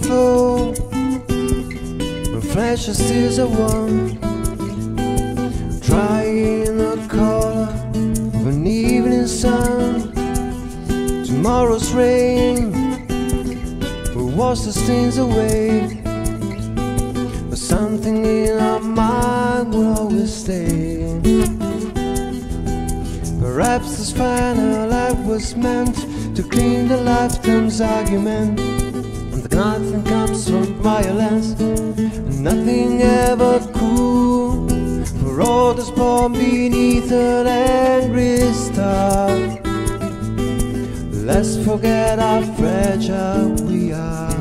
flow, when flesh and tears are one, drying the color of an evening sun. Tomorrow's rain will wash the stains away, but something in our mind will always stay. Perhaps this final life was meant to clean the lifetime's argument, and that nothing comes from violence, and nothing ever cool. For all that's born beneath an angry star, let's forget how fragile we are.